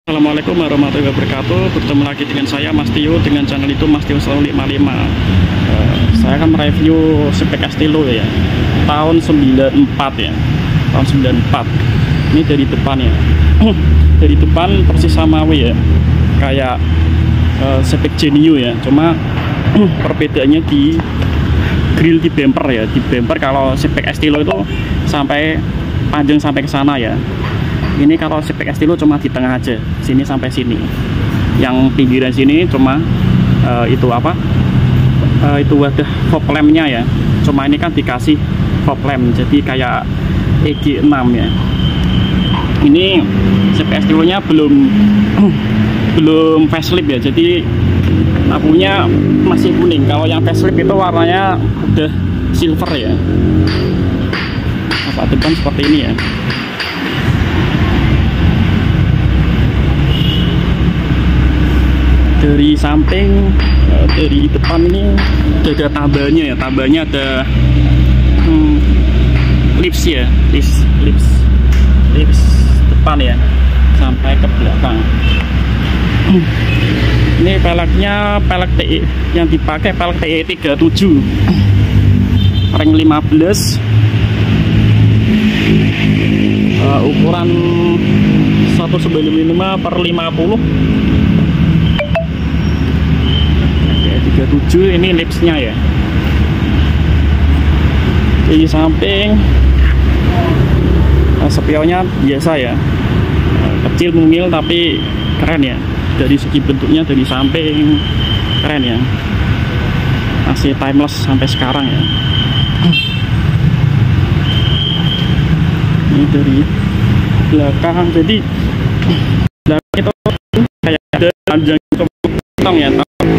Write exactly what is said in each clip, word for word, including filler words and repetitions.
Assalamualaikum warahmatullahi wabarakatuh. Bertemu lagi dengan saya Mas Tio dengan channel itu Mas Tio selalu lima puluh lima. uh, Saya akan mereview spek Estilo ya, tahun sembilan puluh empat ya, tahun sembilan puluh empat. Ini dari depan ya. Dari depan persis sama W ya, kayak uh, spek Genio ya. Cuma perbedaannya di grill, di bumper ya. Di bumper kalau spek Estilo itu sampai panjang sampai ke sana ya. Ini kalau spek Estilo cuma di tengah aja, sini sampai sini. Yang pinggiran sini cuma uh, itu apa? Uh, itu wadah fog lampnya ya. Cuma ini kan dikasih fog lamp, jadi kayak E G enam ya. Ini spek Estilo-nya belum belum facelift ya, jadi lampunya masih kuning. Kalau yang facelift itu warnanya udah silver ya. Apa depan seperti ini ya. Dari samping, dari depan ini ada tambahnya ya, tambahnya ada hmm, lips ya, lips, lips, lips depan ya, sampai ke belakang. Ini peleknya pelek T E, yang dipakai pelek T E tiga puluh tujuh, ring lima belas, uh, ukuran seratus sembilan puluh lima per lima puluh. tiga puluh tujuh ini lipsnya ya. Di samping nah, spionnya biasa ya, kecil mungil tapi keren ya. Dari segi bentuknya, dari samping keren ya, masih timeless sampai sekarang ya. Ini dari belakang, jadi belakang itu kayak ada panjang potong ya,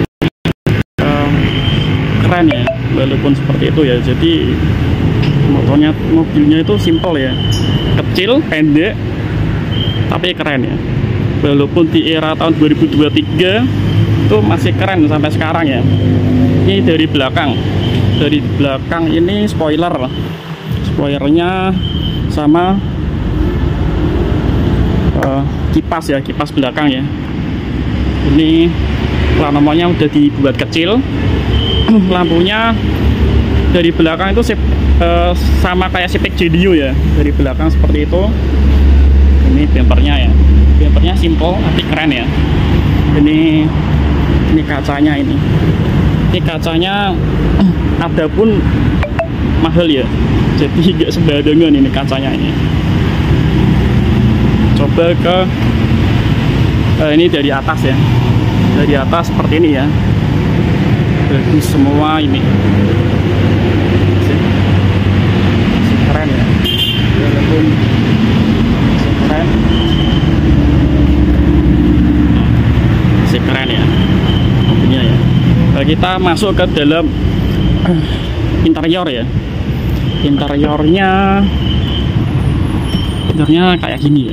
keren ya, walaupun seperti itu ya. Jadi motornya, mobilnya itu simple ya, kecil, pendek, tapi keren ya. Walaupun di era tahun dua ribu dua puluh tiga itu masih keren sampai sekarang ya. Ini dari belakang, dari belakang ini spoiler, spoilernya sama uh, kipas ya, kipas belakang ya. Ini plat nomornya udah dibuat kecil. Lampunya dari belakang itu uh, sama kayak spek Genio ya, dari belakang seperti itu. Ini bumpernya ya, bumpernya simple tapi keren ya. Ini ini kacanya ini, ini kacanya ada pun mahal ya, jadi nggak sembarangan ini kacanya ini. Coba ke uh, ini dari atas ya, dari atas seperti ini ya. Bagus semua ini, masih, masih keren ya, walaupun masih keren, masih keren ya mobilnya ya. Nah, kita masuk ke dalam interior ya. Interiornya, interiornya kayak gini ya.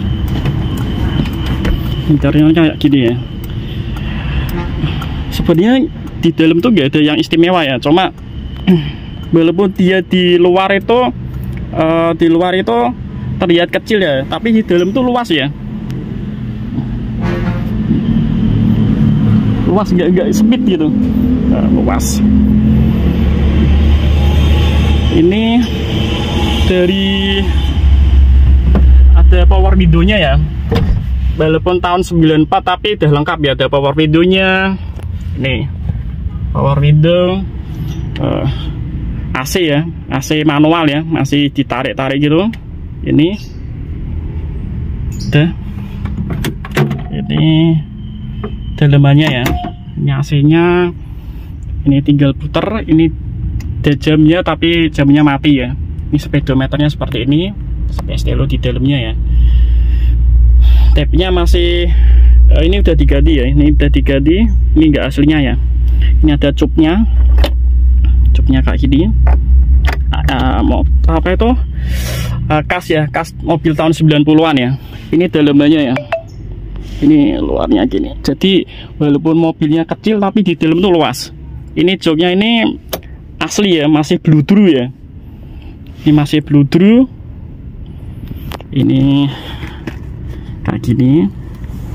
Interiornya kayak gini ya. Sebenarnya di dalam tuh gak ada yang istimewa ya, cuma walaupun dia di luar itu uh, di luar itu terlihat kecil ya, tapi di dalam tuh luas ya, luas, nggak nggak sempit gitu, uh, luas. Ini dari ada power window-nya ya, walaupun tahun sembilan puluh empat tapi udah lengkap ya, ada power window-nya. Nih power window, uh, A C ya, A C manual ya, masih ditarik-tarik gitu. Ini udah, ini dalemannya ya, ini A C-nya. Ini tinggal puter, ini ada jamnya tapi jamnya mati ya. Ini speedometernya seperti ini, spek Estilo di dalamnya ya. Tabnya masih uh, ini udah diganti ya, ini udah diganti, ini enggak aslinya ya. Ini ada cupnya, cupnya kayak gini. Uh, mau apa itu? Uh, kas ya, kas mobil tahun sembilan puluhan ya. Ini dalamannya ya. Ini luarnya gini. Jadi walaupun mobilnya kecil tapi di dalam tuh luas. Ini joknya ini asli ya, masih bludru ya. Ini masih bludru. Ini kayak gini.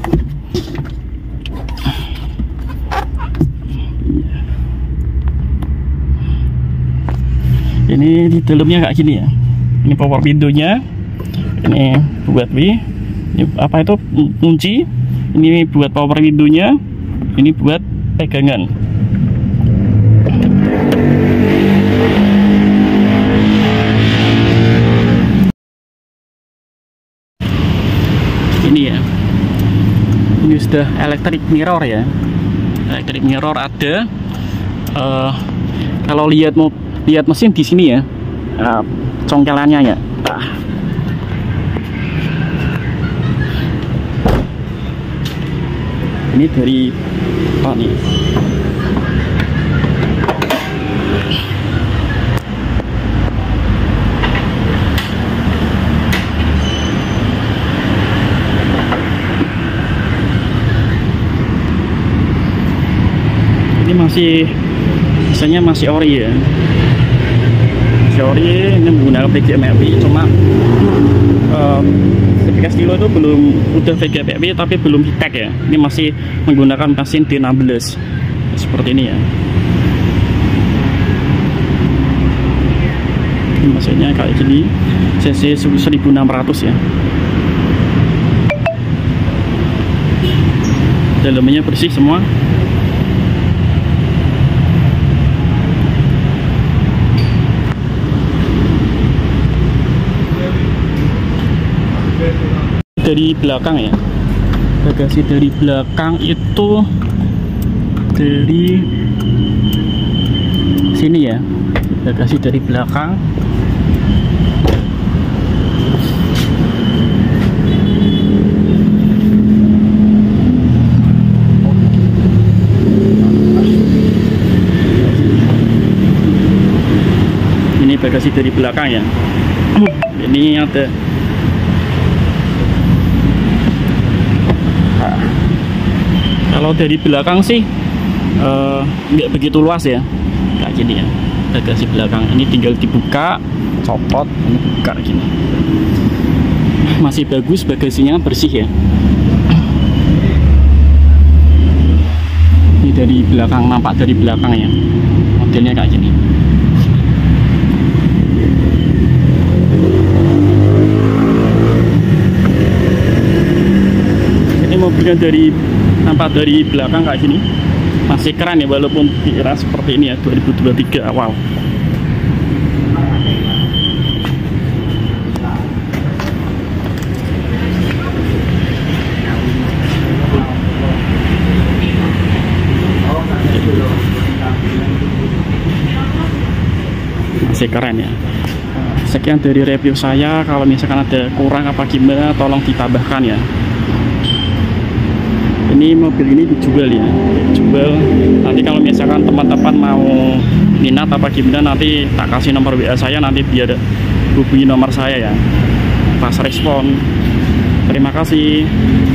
Ini di dalamnya kayak gini ya. Ini power window-nya. Ini buat W. Ini apa itu kunci. Ini buat power window-nya. Ini buat pegangan. Ini ya. Ini sudah electric mirror ya. Electric mirror ada. Uh, kalau lihat mau lihat mesin di sini ya. Uh, congkelannya ya. Nah. Ini dari apa nih? Ini masih biasanya masih ori ya. Masih ori, ini menggunakan V G A P V, cuma uh, ketika Stilo itu belum udah V G A P V tapi belum high-tech ya. Ini masih menggunakan mesin D enam belas seperti ini ya. Ini mesinnya kayak gini, cc seribu enam ratus ya. Dalamnya bersih semua. Dari belakang ya, bagasi dari belakang itu dari sini ya, bagasi dari belakang. Ini bagasi dari belakang ya. Ini ada kalau dari belakang sih nggak uh, begitu luas ya, kayak gini ya. Bagasi belakang ini tinggal dibuka, copot, ini buka gini. Masih bagus, bagasinya bersih ya. Ini dari belakang, nampak dari belakang ya, modelnya kayak gini. Ini mobilnya dari nampak dari belakang kayak gini, masih keren ya, walaupun di era seperti ini ya, dua ribu dua puluh tiga awal. Masih keren ya. Sekian dari review saya. Kalau misalkan ada kurang apa gimana, tolong ditambahkan ya. Ini mobil ini dijual ya, dijual. Nanti kalau misalkan teman-teman mau minat apa gimana, nanti tak kasih nomor W A saya, nanti biar hubungi nomor saya ya, pas respon. Terima kasih.